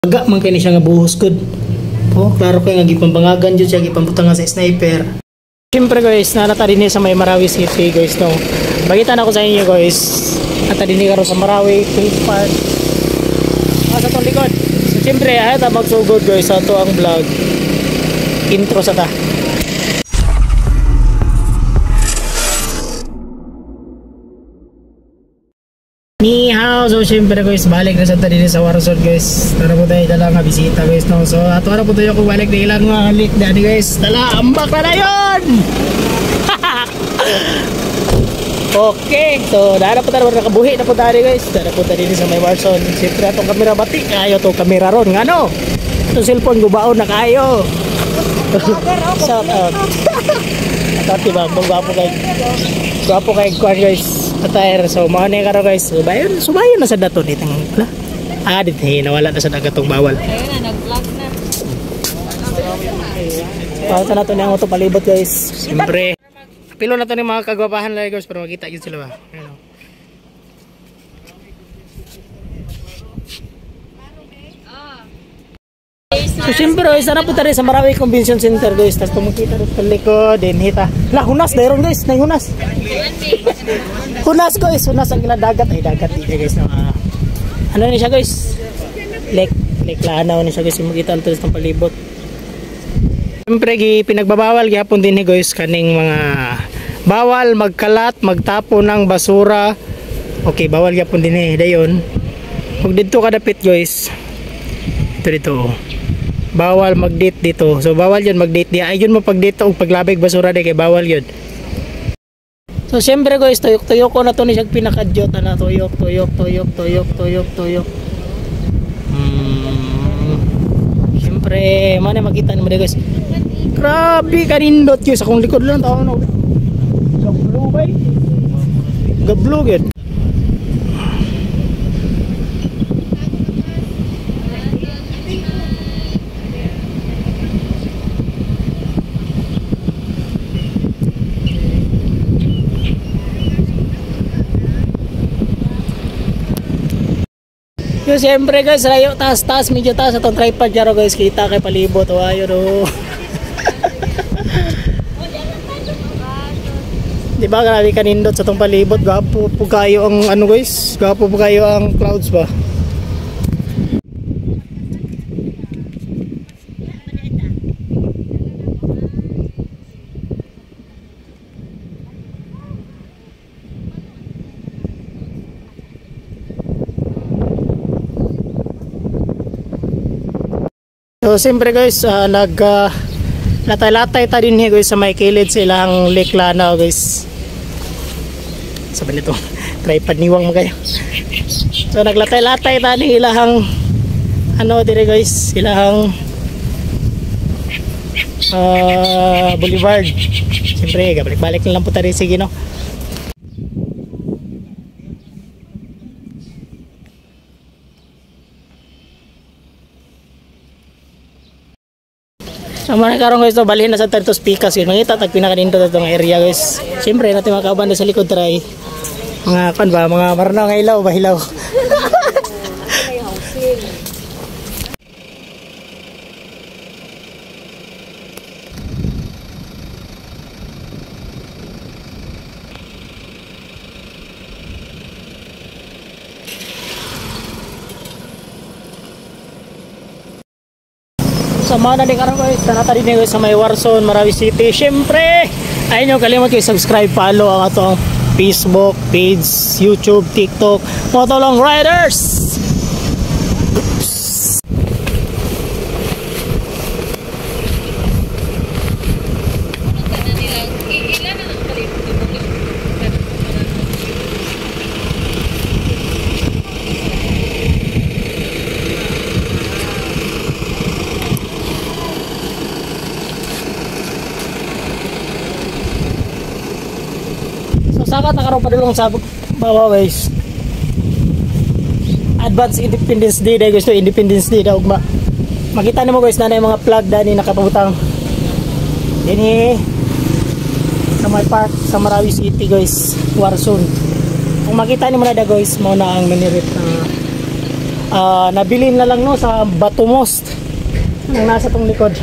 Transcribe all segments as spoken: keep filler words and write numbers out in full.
Aga man kay ni siya nga buhos good. Oh, klaro kay nga gipambangagan jud siya gipambutangan sa sniper. Siyempre guys, narata din sa may Marawi City guys no. Bagita na ko sa inyo guys. Ata din karo sa Marawi Police Park. Ah, sa tong likod. So siyempre ay ta magsugod guys sa to ang vlog. Intro sa ta. Ni hao, so syempre guys, balik na sa tadi sa Warzone guys. Tara po tayo dala nga bisita guys no. So ato na po tayo kung balik na ilang mga lit dati guys. Dala, ambak na na yun! Okay, so dala po tayo nakabuhi na po tayo guys. Dala po tayo sa may Warzone. Syempre atong kamera batik, ayaw to kamera ron. Ano? Itong cellphone gubaon na kayo. Shout out. Ato diba, gwapo kay gwapo kay Kwan guys. Atayar, so mga na karo guys. Subayon, subayon na sa dato dito ng ah, dito hey, nawala na sa dagatong bawal. Ayun na, nag-vlog na. Pakita na ito na ang auto palibot guys. Siyempre, pilo na ito ng mga kagwapahan lang guys para makita yun sila ba. Ayun o. So siyempre guys, sana po tayo sa Marawi Convention Center guys. Tapos pumakita rin sa likod, din hita. Lah, hunas, dayron guys, nay hunas. Hunas guys, hunas ang dagat. Ay dagat dito guys. No? Uh, ano ni siya guys? Lake, lake lanaw ni siya guys. Makita ang tulis ng palibot. Siyempre, pinagbabawal gyapon din ni guys kaning mga bawal magkalat, magtapo ng basura. Okay, bawal gyapon din eh. Dayon, pag dito kadapit guys, ito dito bawal mag-date dito. So bawal yun mag-date di. Ayun mo pag dito og paglabig basura di kay bawal yun. So syempre guys, tuyok-tuyok ko na to ni siya pinakadyot na tuyok, tuyok, tuyok, tuyok, tuyok, tuyok. Hmm. Syempre, man makita ni mo guys. Grabe kanindot yun sa kung likod lang tao no. Gablo bay. Gablo gid. So siyempre guys, layo taas taas, medyo taas atong tripod jaro guys, kita kay palibot o ayo no. Di ba grabe kanindot sa tong palibot, gapo po kayo ang ano guys, gapo po kayo ang clouds ba. So siyempre guys, uh, nag uh, latay-latay ta din guys sa may kilid sa ilang Lake Lanao guys. Sabi nito, tripod niwang mo kayo. So naglatay-latay ta din ilang ano dire guys, ilang uh, boulevard. Siyempre, balik-balik na lang po tayo sige no. So mga karon guys, to balhin na sa Tartos Picas yun. Mangita tag pinakadinto sa itong area guys. Siyempre natin mga kauban sa likod try. Mga kan ba, mga maranaw nga ilaw ba hilaw. Sama na din karon guys, tanata din guys sa may Warzone, Marawi City. Siyempre, ayun yung kalimot kayo subscribe, follow ang atong Facebook page, YouTube, TikTok, Motolong Riders. Sakat na karoon padulong sa bawa guys. Advance Independence Day dahil gusto Independence Day daw ma. Makita nimo guys na na yung mga flag dani nakapabutang. Dini sa may park sa Marawi City guys, Warzone. Kung makita nimo na da guys, mo na ang minirip na uh, nabilin na lang no sa Batomost nang nasa tong likod.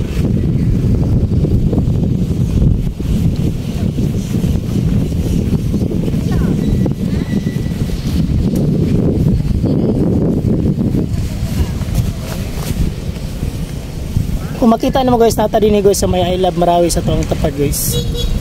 Kung makita naman guys, nata din guys sa may I Love Marawi sa tuwang tapad guys.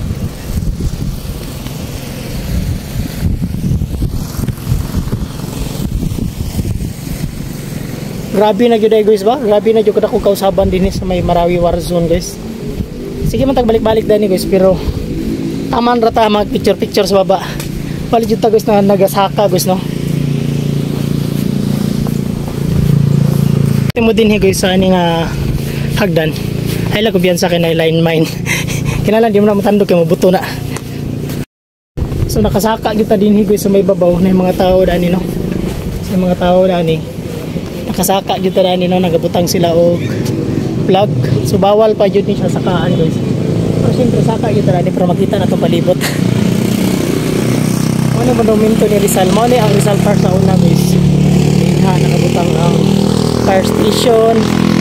Grabe na gyud guys ba? Grabe na gyud kada ko kausaban din sa may Marawi War Zone guys. Sige man tag balik-balik dani guys, pero taman ra ta mag picture-picture sa baba. Balik jud ta guys na nagasaka guys no. Timo din guys sa ani nga hagdan. Ay lang ko biyan sa akin ay line mine. Kinalan di mo na matandog kay mabuto na. So nakasaka kita din guys sa may babaw na mga tao dani no. Sa mga tao dani. Nakasaka gyud ta dani no, nagabutang sila og plug. So bawal pa gyud ni siya sakaan guys. Pero siyempre saka gyud ta dani para makita na tong palibot. Ano monumento ni Rizal? Mo ni ang Rizal Park sa una guys. Ha, nakabutang ang fire station.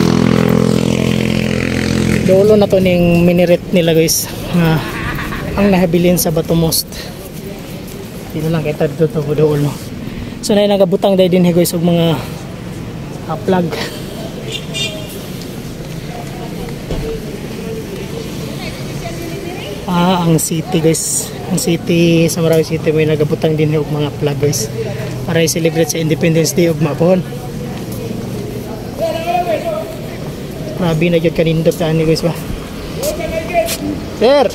Dolo na to ning miniret nila guys. Uh, ang nahabilin sa Batomost. Dito lang kita dito to dool no. So na nagabutang dai din guys og mga uh, plug. Ah, ang city guys. Ang city sa Marawi City may nagabutang din og mga plug guys. Para i-celebrate sa Independence Day og mapon. Grabe na yun kanindot sa ani guys ba. Sir!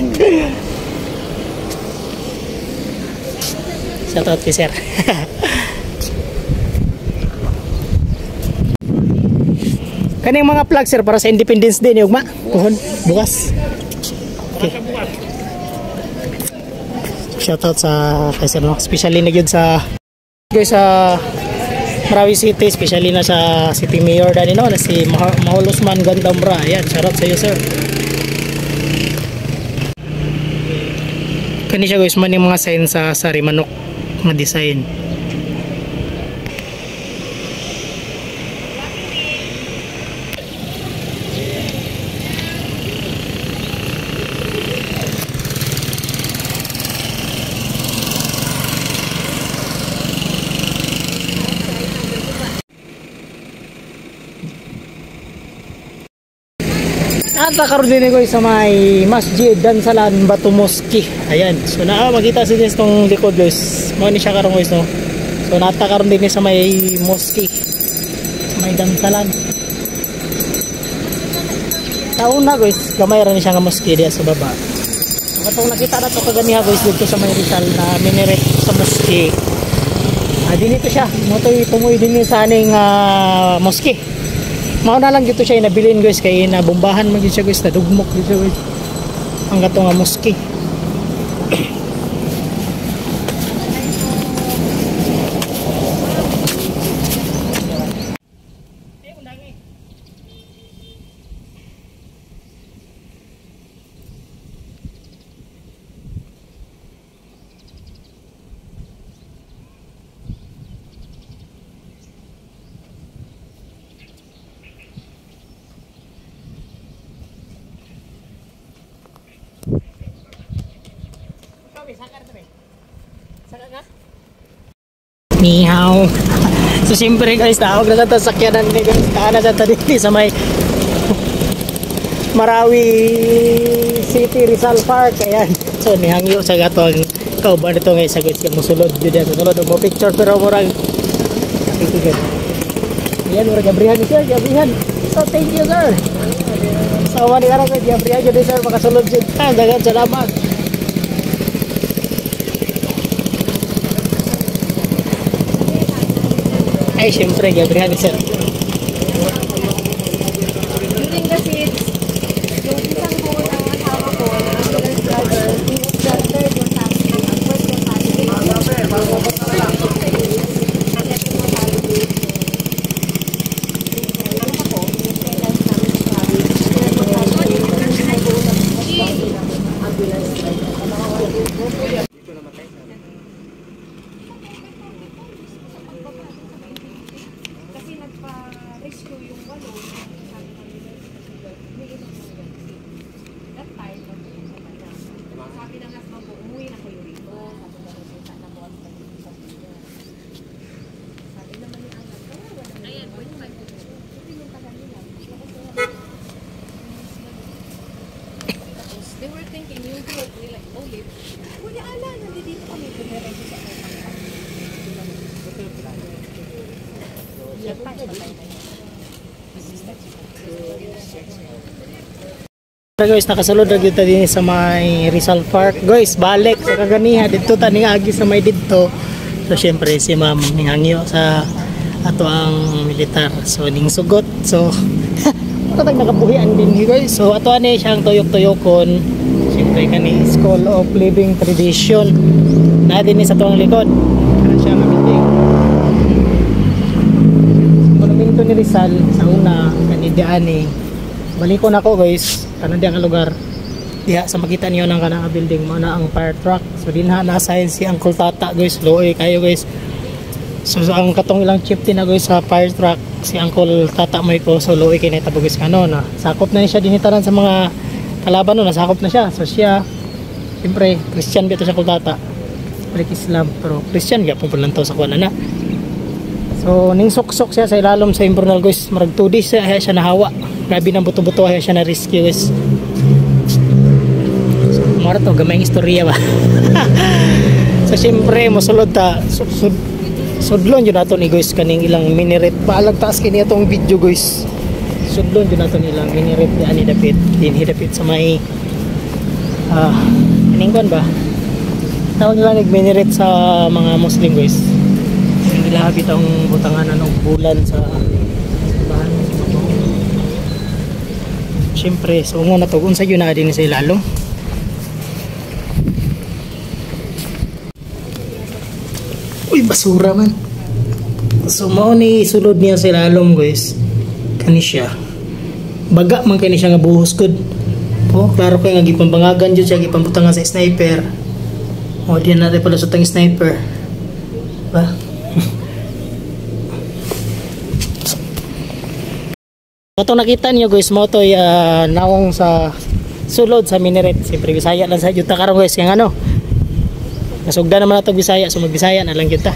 Shout out kay sir. Kaning mga plug sir para sa Independence Day ni ugma. Puhon bukas. Okay. Shout out sa kay sir no. Especially na gyud sa guys sa Marawi City, especially na sa City Mayor dani no, na si Mahol Usman Gandamra. Ayan, shoutout sa iyo sir. Kani siya guys man yung mga sign sa sari manok na design. At nakaroon din ko sa may Masjid Dansalan Batomost. Ayan. So na makita sa dito itong likod guys. Mga ni siya karoon guys no. So natakaroon din sa may mosque. Sa may Dansalan. Taon na guys. Gamay rin siya nga mosque diya sa baba. So katong nakita na ito kaganiha guys dito sa may Rizal na minaret sa mosque. Ah, dinito siya. Motoy tumoy din sa aning uh, mosque. Mao na lang dito siya inabilin guys kay nabombahan man gyud siya guys, nadugmok dito guys. Ang gato nga mosque. Nihaw. So siyempre guys, tawag na sa sakyanan ni guys. Kaana sa tadili sa may Marawi City Rizal Park. Ayan. So nihangyo sa gato ang kauban ito guys. Sa guys kaya musulod. Diyan musulod. Mo picture pero murag nakikigad. Ayan, murag gabrihan ni sir. Gabrihan. So thank you sir. So wani ka na guys. Gabrihan yun sir. Makasulod dyan. Ah, dagan salamat. Ay, siyempre, Gabriel, sir. During the seats, yung isang buo ng asawa ko, ang ambulance driver, he was the third mortality, ang first mortality. walo, sabi kami, umiinom mo kasi. That time, pag-uwi sa kanya. Sabi ng husband ko, umuwi na kayo rito. Sabi na rin kita na buwan pa dito sa kanya. Sabi naman ni Anak, oh, wala na. Ayan, point five. Hindi yung tagal nila. Tapos, they were thinking, yung group nila, oh, live. Wala, ala, nandito kami. Pumirenso sa kanya. Guys, nakasulod na dito din sa may Rizal Park. Guys, balik sa kaganiha dito tani agi sa may dito. So syempre si Ma'am ningangyo sa ato ang militar. So ning sugot. So katag nakabuhian din guys. So ato ani siyang tuyok-tuyokon. Syempre kani School of Living Tradition. Na din ni sa tuang likod. Kana siya nga building. Monumento ni Rizal sa una kanidian ni balikon ako guys kanan diang lugar diha sa makita niyo ng kanang building mo na ang fire truck. So dinha na sign si Uncle Tata guys, loy kayo guys. So ang katong ilang chieftain na guys sa fire truck si Uncle Tata mo ko, so loy kay natabo guys kano na sakop na ni siya dinitaran sa mga kalaban no, nasakop na siya. So siya siyempre Christian bito siya Uncle Tata, balik Islam pero Christian gyapon pud lang to sa kuan na. So ning sok-sok siya sa ilalom sa imbornal guys, marag two days siya, siya nahawa. Grabe ng buto-buto ay siya na rescue guys. So mara to gamay istorya ba. So syempre mosulod ta sud sud sudlon jud nato ni guys kaning ilang minaret paalag taas kini atong video guys. Sudlon jud nato ilang minaret di ani dapit din hidapit sa may ah uh, ining kon ba. Tawag nila nag minaret sa mga Muslim guys. Ilahapit ang butangan ng bulan sa bahan. Siyempre, so muna to kung sa yun na din sa ilalong. Uy, basura man. So mao ni sulod niya sa ilalong guys. Kani siya. Baga man kani siya nga buhos good. Oh, klaro kay nga gipambangagan jud siya gipambutangan sa sniper. Oh, di na rin pala sa tang sniper. Ba? Ito nakita niyo guys mo to uh, naong sa sulod sa minaret. Siyempre Bisaya lang sa juta karon guys kaya ano. Nasugda naman nato Bisaya, so mag-Bisaya na lang kita.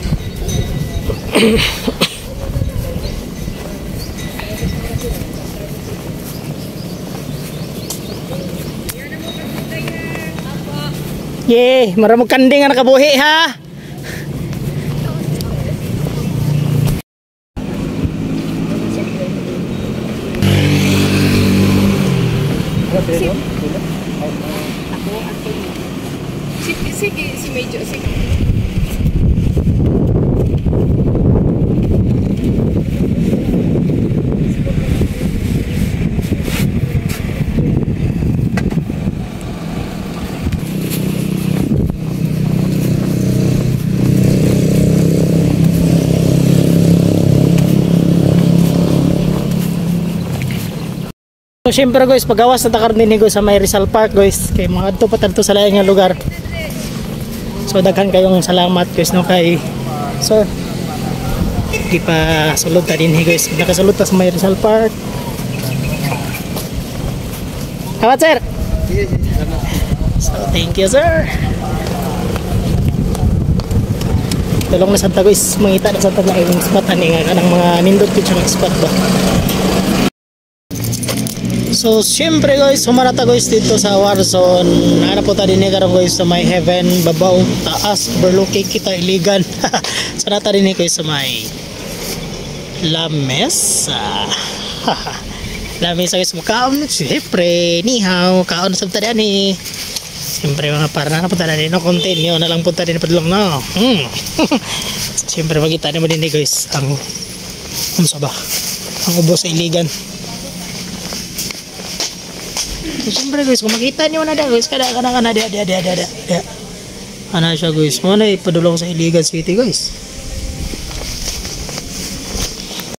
Yeh, maramog kanding nga nakabuhi ha. Sige, sige, si Medyo, sige. So syempre guys, pagawas na takar din guys sa may Rizal Park guys. Kay mga adto pa tanto sa lain nga lugar. So daghan kayong salamat guys no kay sir. Di pa sulod ta din guys. Nakasulod ta sa may Rizal Park. Awat sir. So thank you sir. Tulong na Santa guys, mangita na Santa na yung spot ani nga kanang mga nindot kit sa spot ba. So syempre guys, humarata guys dito sa Warzone. Nahanap po tayo din karon guys sa may heaven, babaw, taas, overlooking kita iligan. So nata din guys sa may La Mesa. La Mesa guys, mukaon syempre, ni hao, kaon sa tadi ani. Syempre mga para na punta na din no continue na lang punta din padulong no. Hmm. Syempre makita niyo din guys ang unsa ba? Ang ubos sa iligan. So, siyempre guys, kung makita nyo na da guys, kada kada kada da da da da da. Ano siya guys, mo na ipadulong sa Iligan City guys.